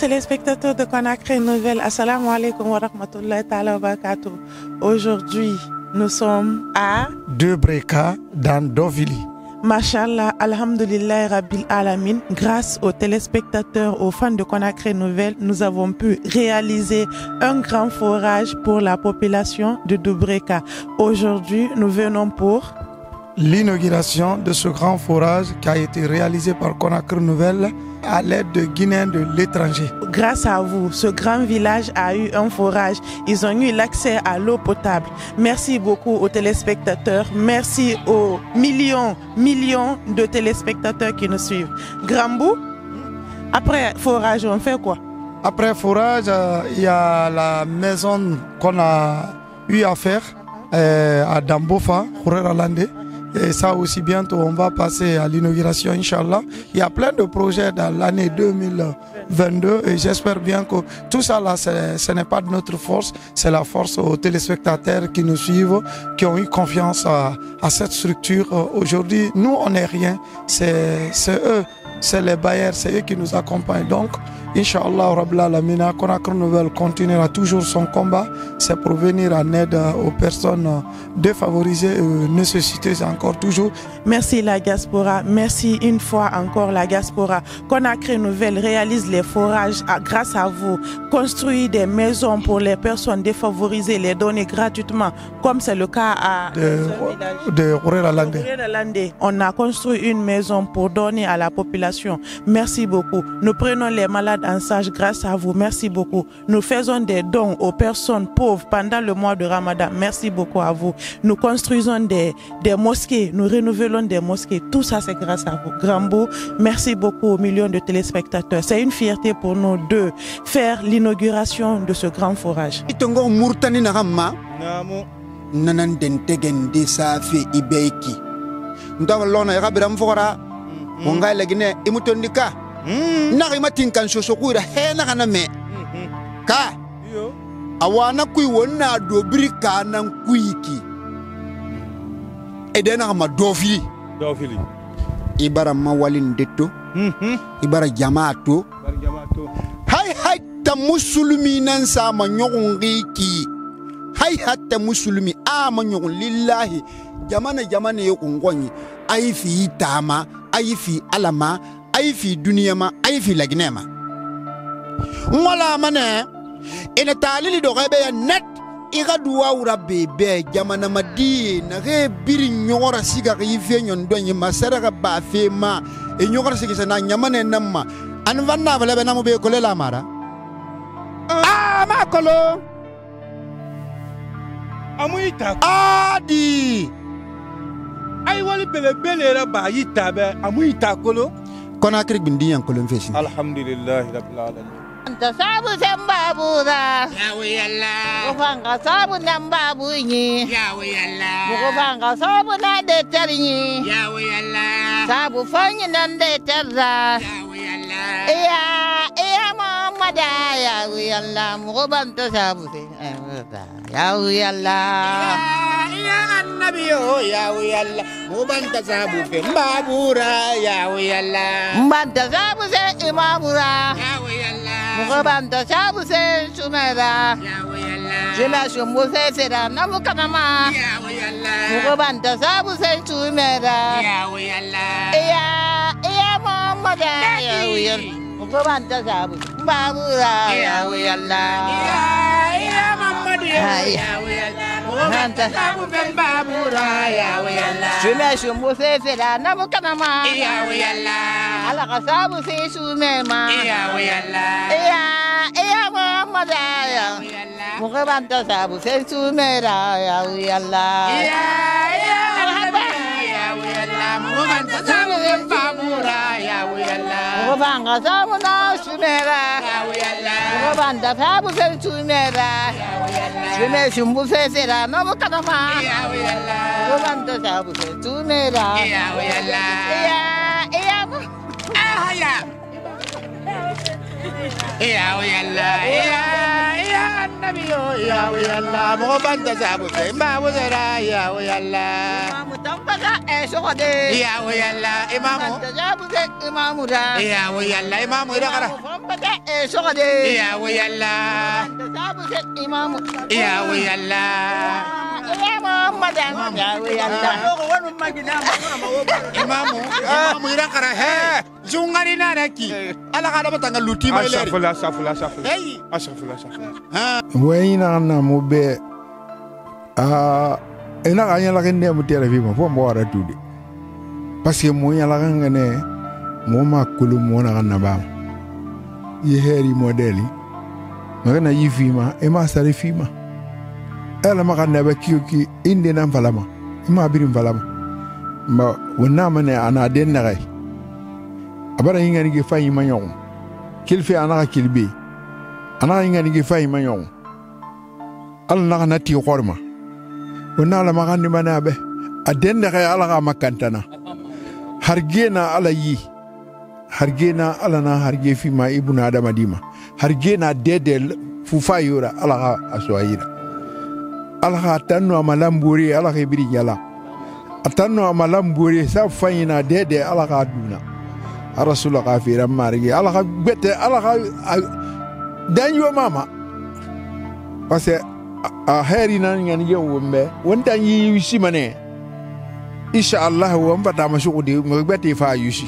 téléspectateurs de Conakry Nouvelle, assalamu alaikum wa rahmatullahi ta'ala wa barakatuh. Aujourd'hui, nous sommes à Dubreka dans Dovili. Mashallah, alhamdulillah, Rabbil Alamin. Grâce aux téléspectateurs, aux fans de Conakry Nouvelle, nous avons pu réaliser un grand forage pour la population de Dubreka. Aujourd'hui, nous venons pour l'inauguration de ce grand forage qui a été réalisé par Conakry Nouvelle à l'aide de Guinéens de l'étranger. Grâce à vous, ce grand village a eu un forage. Ils ont eu l'accès à l'eau potable. Merci beaucoup aux téléspectateurs. Merci aux millions de téléspectateurs qui nous suivent. Grambou, après forage, on fait quoi? Après forage, il y a la maison qu'on a eu à faire à Dambofa, Khourer-Alandé. Et ça aussi, bientôt, on va passer à l'inauguration, Inch'Allah. Il y a plein de projets dans l'année 2022 et j'espère bien que tout ça, là, ce n'est pas de notre force, c'est la force aux téléspectateurs qui nous suivent, qui ont eu confiance à cette structure. Aujourd'hui, nous, on n'est rien, c'est eux, c'est les bailleurs, c'est eux qui nous accompagnent. Donc, Inch'Allah, Rabbil Alamina, Conakry Nouvelle continuera toujours son combat. C'est pour venir en aide aux personnes défavorisées et nécessiteuses encore toujours. Merci la diaspora, merci une fois encore la diaspora. Conakry Nouvelle réalise les forages grâce à vous. Construit des maisons pour les personnes défavorisées, les donner gratuitement, comme c'est le cas à de Khourer-Alandé. On a construit une maison pour donner à la population. Merci beaucoup. Nous prenons les malades en charge grâce à vous. Merci beaucoup. Nous faisons des dons aux personnes pauvres pendant le mois de Ramadan. Merci beaucoup à vous. Nous construisons des mosquées. Nous renouvelons des mosquées. Tout ça, c'est grâce à vous. Grambo, merci beaucoup aux millions de téléspectateurs. C'est une fierté pour nous de faire l'inauguration de ce grand forage. Nagamatin kan sosokura hena kana me ka awana kui wona do brika nan kuiki edena ma dofili ibara mawalin detto ibara jamaato hay ta musulmi nan sa ma nyogon ngiki hay hatta musulmi ama nyogon lillahi jamana yokongonyi ay fi tama ay fi alama ay fi duniyama ay fi lagnema wala mane ina talili do rebe ya net iga duwa ura bebe jamana madi na re biri nyora siga ri fe nyon donyi masara ga ba fe ma e nyora siga na nyamane namma an vanna bele be namu be ko lela mara ma kolo amuita adi ay wali bele ra ba yita be amuita kolo Conakry bindi yang kolon fesi. Alhamdulillah rabbil alamin. Anta sabu sembabura. Ya wiyalla. Ufanga sabu nambabunyi. Ya wiyalla. Ufanga sabu na deterni. Ya wiyalla. Sabu fanyi nande terra. Ya wiyalla. Iya mamada ya wiyalla. Mugobanta sabu sembabura. Ya wiyalla. Ya annabi ya wiyalla. Mubanta sabu sembabura ya wiyalla. Mbanta sabu sembabura. Ya wiyalla. Mugobanta sabu sembumera. Ya wiyalla. Jema shumbuse sera namukanama. Ya wiyalla. Mugobanta sabu sembumera. Ya wiyalla. Iya mamada ya wiyalla. Mugobanta sabu sembabura ya wiyalla. Ya mamadu ya wiyalla. Mubanta sabu sembabura ya wiyalla. Jema shumbuse sera namukanama. Ya wiyalla. Alaka sabu sembumema. Ya wiyalla. Iya mamada ya wiyalla. Mugobanta sabu sembumera ya wiyalla. Mubanta sabu sembabura ya wiyalla. Mugobanga sabu na shumera. Ya wiyalla. Mugobanta sabu sembumera. Jema shumbuse sera namukanama. Ya wiyalla. Mugobanta sabu sembumera. Ya wiyalla. Iya Ya wiyalla. Ya ya nabi yo ya yalla mo banta sabu ba wuzara ya yalla Imamu tambaga sokode ya yalla imamu jabu de imamu da ya yalla imamu ida kara tambaga sokode ya yalla jabu de imamu ya yalla imamu ida kara he jungari na raki ala kada batanga luti mai leri Asafula. hey Asafula. wayina na mo be ina ga nyala kende mo tere fi mo fo mo wara tudi parce que mo nyala nga ne mo ma kulu mo na na ba ye heri modeli magana yi fi ma e ma sare fi ma ela ma kana ba kiyoki inde nan falama ma birim falama ma wonna mane ana den na gai abara yinga ni ge fayi ma nyon kilfi ana kilbi ana yinga ni ge fayi ma nyon Allah na ti qorma wonna la magandi manabe adenne kay ala ga makantana hargena ala yi hargena ala na harge fi ma ibnu adama dima hargena dede fufa yura ala ga aswaira ala ga tanno amalamburi ala ga biri yala atanno amalamburi sa fayina dede ala ga duna rasulullah kafira marigi ala ga bete ala ga danyo mama parce que a heri nan ngani ye wombe wonta yi yusi mane insha Allah wo mbata ma shukudi mo beti fa yusi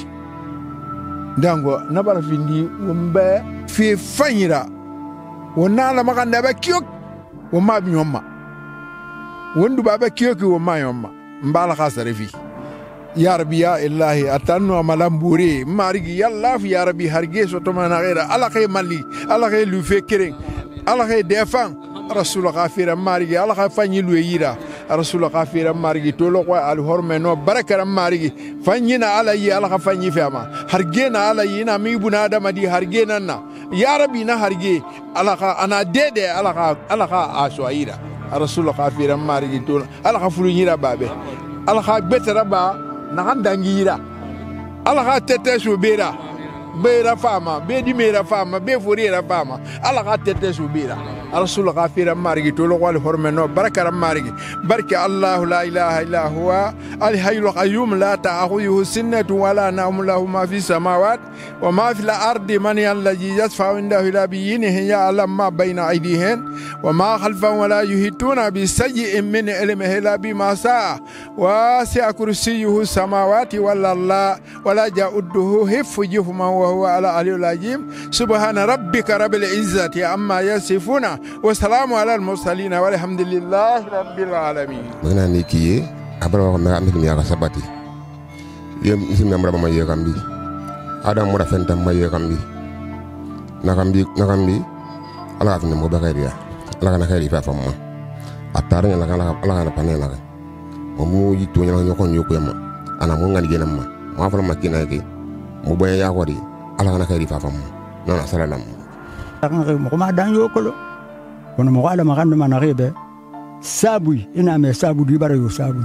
dango nabara findi wombe fi fanyira wonna la makanda ba kiyok wo ma bi nyomma wondu baba kiyok wo ma nyomma mbala khasare fi ya rabbi ya ilahi atanno malamburi marigi yalla fi ya rabbi harge so to mana ghaira ala khay mali ala khay lu fekere ala khay defan rasul ghafira marigi ala kha fanyi lu yira rasul ghafira marigi to lo kwa al horme no barakara marigi fanyina ala yi ala kha fanyi fama hargena ala yi na mi buna da madi hargena na ya rabbi na harge ala kha ana dede ala kha aswaira rasul ghafira marigi to ala kha fulu yira babe ala kha betara ba na handangira ala kha tete subira beira fama be di mera fama be forira fama ala kha tete subira rasul ghafira marigi to lo wal hormeno barakara marigi barka allah la ilaha illa huwa al hayyul qayyum la ta'khudhuhu sinatun wala nawm lahu ma fi samawati wa ma fi al-ardi man alladhi yasfa'u indahu ila biyinihi ya'lam ma bayna aydihim wa ma khalfahum wa la yuhituna bi sayyin min ilmihi illa bima sa'a wa sa'a kursiyyuhu samawati wal ardi wa la ja'uduhu hifdhuhuma wa huwa ala aliyyil azim subhana rabbika rabbil izzati amma yasifuna wa salamu ala al-mursalin walhamdulillahi rabbil alamin magana ni kiye abara ko ma amni ya sabati yem isim na mraba maye kambi adam mo rafenta maye kambi nakambi ala afne mo bakariya ala kana khairi fa famma atara ala kana panela mo mu yitu nyala nyoko nyoko yamma ana mo ngani genam ma fa makina ke mo boya ya wari ala kana khairi fa famma non salalam mo ma dan yokolo kono mo ala maganda manarebe sabu ina me sabu di bara yo sabu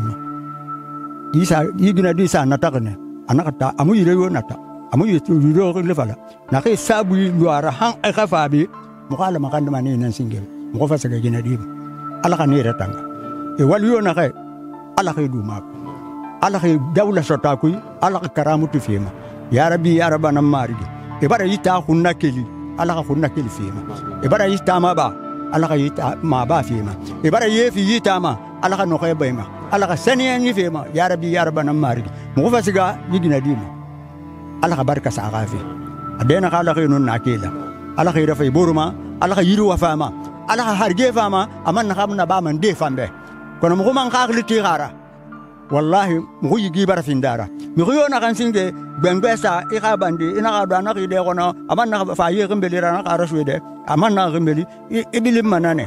isa yigina di sa natakne anakata amu yire yo nata amu yitu yiro le fala na ke sabu yuara han e khafabi mo ala maganda mani nan singel mo fa saga gina di ala ka ne retanga e wal yo na ke ala ke du ma ala ke dawla sota kuy ala ka karamutu fima ya rabbi ya rabbana marigi e bara yita khunna keli ala ka khunna keli fima e bara yita ma ba ala ka yita ma ba fima e bara yefi yita ma ala ka no kay bayma ala ka saniya ni fima ya rabbi ya rabbana marigi mo fa siga yigina dima ala ka barka sa gafi adena kala ka non nakela ala ka rafa boruma ala ka yiru wafama ala ka harge fama aman na kamna ba man de fambe kono mo man ka akli gara wallahi mo yigi bara findara mi ko yona kan singe bengbesa e ka bandi ina ka dana ki de kono aman na fa ye gembeli rana ka raswede aman na gembeli e bilim manane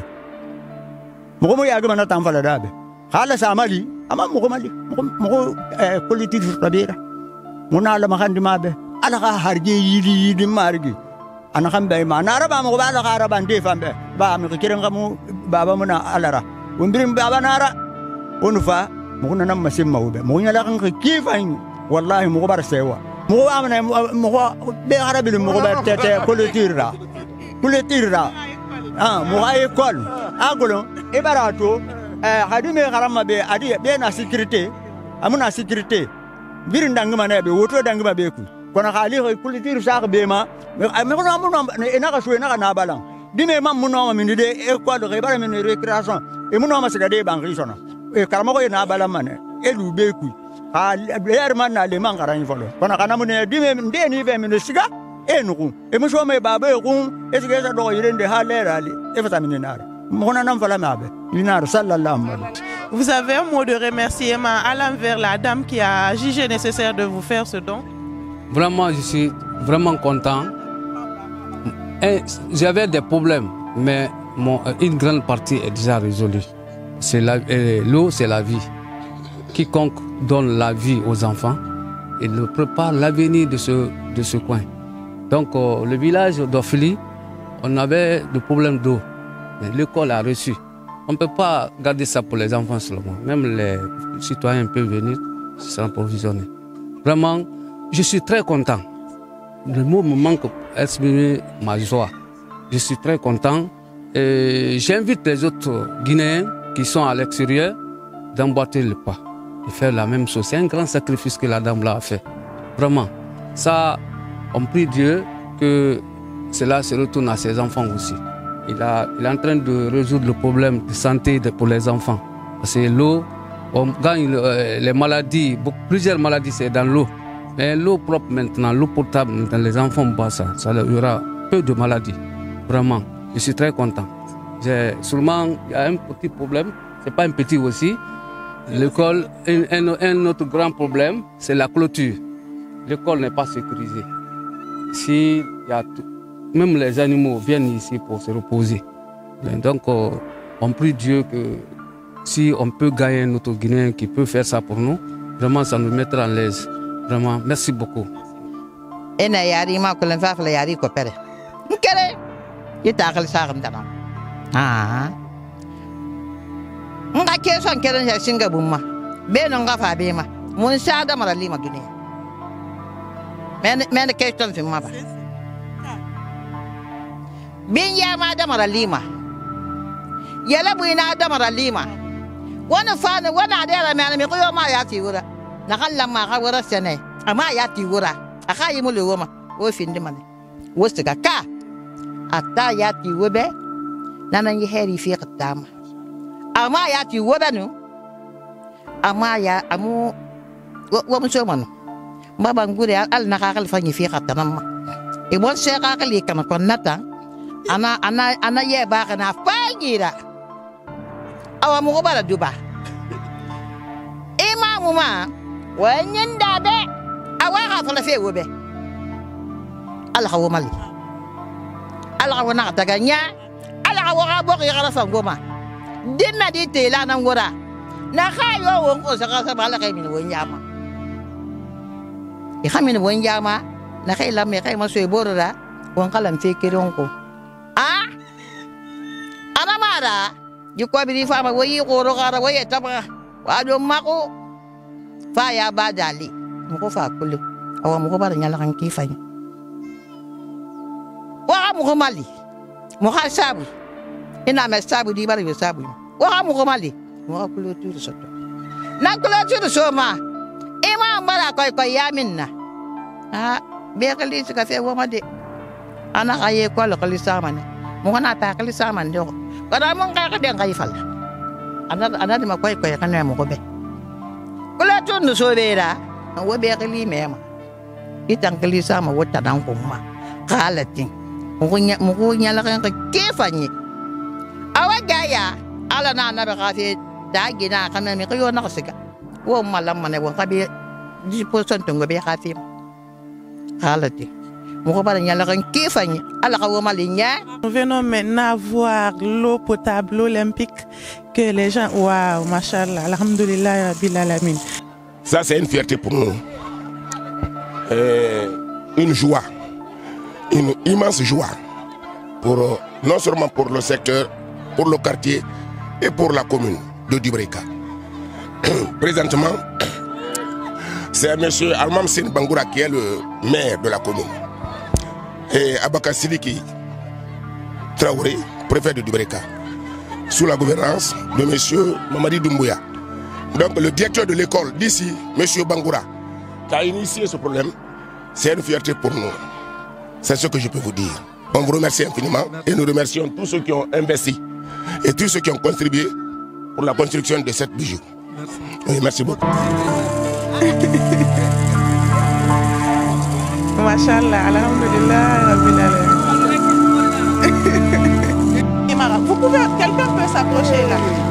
mo ko mo ya gama na tamfala dabe khala samali ama mo ko mali mo ko politique tabira mo na la makandi mabe ala ka harge yidi margi ana kan bay ma na raba mo ko ala ka raba ndi fambe ba mi ko kiran gamu baba mo na alara wondirim baba nara onu fa mo na nam masim mawbe mo nyala kan kifain wallahi mo ko bar sewa mo ko amana mo ko be arabi mo ko bar tete politique ra mo ay école agolo e barato hadi me garama be adi be na sécurité amuna sécurité bir ndangma na be woto dangma be ku kono khali ko kulitiru sax be ma me ko no ena ka suena ka na balang di me mam muno mi de école re bara mi récréation e muno ma sega de bangri sona e karama ko na balang mane e lu be ku ha yer man na le man garan folo kono kana mun di me de ni be mi siga enuku emusho me baba eku esigeza do yirende halerali efataminenara mona nam fala mabe linar sallallahu alaihi. Vous avez un mot de remerciement à l'envers la dame qui a jugé nécessaire de vous faire ce don? Vraiment, je suis vraiment content. J'avais des problèmes, mais une grande partie est déjà résolue. L'eau, c'est la vie. Quiconque donne la vie aux enfants, il prépare l'avenir de ce coin. Donc, le village d'Ofili, on avait des problèmes d'eau, mais l'école a reçu. On ne peut pas garder ça pour les enfants seulement. Même les citoyens peuvent venir sans provisionner. Vraiment, je suis très content. Le mot me manque pour exprimer ma joie. Je suis très content. Et j'invite les autres Guinéens qui sont à l'extérieur d'emboîter le pas et faire la même chose. C'est un grand sacrifice que la dame là a fait. Vraiment. Ça, on prie Dieu que cela se retourne à ses enfants aussi. Il est en train de résoudre le problème de santé pour les enfants. Parce que l'eau, on gagne les maladies, plusieurs maladies c'est dans l'eau. Mais l'eau propre maintenant, l'eau potable, dans les enfants boivent ça, il y aura peu de maladies. Vraiment, je suis très content. Seulement, il y a un petit problème, c'est pas un petit aussi. L'école, un autre grand problème, c'est la clôture. L'école n'est pas sécurisée. Même les animaux viennent ici pour se reposer. Donc, on prie Dieu que si on peut gagner un autre Guinéen qui peut faire ça pour nous, vraiment, ça nous mettra en l'aise. Vraiment, merci beaucoup. Ena yari ma kulen fa fala yari ko pere. Nkere. Yita akal sa kam dana. Ah. Nga ke son keren ya singa bumma. Be no nga fa be ma. Mun sa da mara lima Guinea. Men ke ton fi ma ba. Bin ya ma da mara lima. Yala bu ina da mara lima. Wana fa ne wana da ra me ko yo ma ya ti wura. Nakalla ma ka wura sene. Ama ya ti wura. Aka yi mu le woma. O fin de mane. Wo siga ka. Ata ya ti wobe. Nanan yi heri fi qatama. Ama ya ti wura no. Ama ya amu wo mu so manu. Baba ngure al nakakal fa ni fi qatama. E bon se ka kali kana kon nata. Ana ye ba kana fangira. Awa mu ko bara duba. Imamu ma wanyin dabe awa ka fala fe wobe. Ala ka womali. Ala ka wona daga nya. Ala ka wa bo ka fa ngoma. Dinna di tela nan gora. Na khayo won ko sa ka bala kay min won yama. E khamin won yama na kay lamme kay ma soy borora won kalam fe kiron ko. Ah? Ana mara yukwa bi fa ma wayi qoro gara wayi taba wa do mako fa ya badali mo ko fa kullu awa mo ko bara nyala kan ki fay wa mo ko mali mo ha sabu ina me sabu di bara yo sabu wa mo ko mali mo ko kullu tu soto na kullu tu so ma ima bara koy ya minna ah be kali su ka fe wo ma de ana kaye ko lo kali sama ne mo na ta kali sama ndo kada mo ka den kay fal ana de ma koy kan mo ko be kula tun so beera wo be kali mema itang kali sama wota dan ko ma kalatin mo ko nya la kan ke fanyi awa gaya ala na na be kafi da gina kan me ko yo na kasika wo malam mane wo ka be 10% ngo be kafi kalatin. Nous venons maintenant voir l'eau potable olympique que les gens... Waouh, machallah, alhamdoulilah, rabbil alamin. Ça, c'est une fierté pour nous. Une joie, une immense joie. Non seulement pour le secteur, pour le quartier et pour la commune de Dubreka. Présentement, c'est M. Almam Sin Bangoura qui est le maire de la commune. Et Abaka Siliki Traoré, préfet de Dubreka, sous la gouvernance de M. Mamadi Doumbouya. Donc le directeur de l'école d'ici, M. Bangoura, qui a initié ce problème, c'est une fierté pour nous. C'est ce que je peux vous dire. On vous remercie infiniment et nous remercions tous ceux qui ont investi et tous ceux qui ont contribué pour la construction de cette bijou. Oui, merci beaucoup. Machallah, alhamdulillah, vous pouvez, quelqu'un peut s'approcher là.